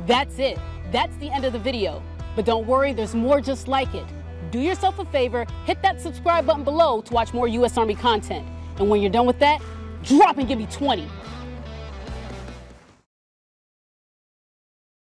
That's it. That's the end of the video. But don't worry, there's more just like it. Do yourself a favor, hit that subscribe button below to watch more U.S. Army content. And when you're done with that, drop and give me 20.